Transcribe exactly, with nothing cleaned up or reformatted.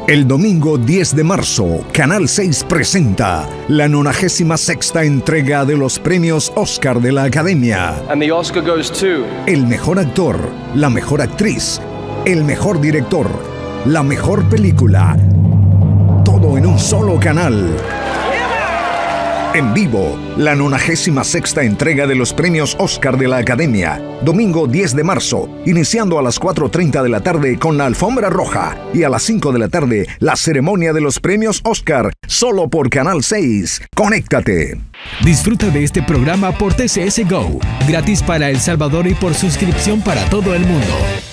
El domingo diez de marzo, Canal seis presenta la nonagésima sexta entrega de los premios Oscar de la Academia. And the Oscar goes to... El mejor actor, la mejor actriz, el mejor director, la mejor película. Todo en un solo canal. En vivo, la nonagésima sexta entrega de los premios Oscar de la Academia. Domingo diez de marzo, iniciando a las cuatro treinta de la tarde con la alfombra roja. Y a las cinco de la tarde, la ceremonia de los premios Oscar, solo por Canal seis. ¡Conéctate! Disfruta de este programa por T C S Go, gratis para El Salvador y por suscripción para todo el mundo.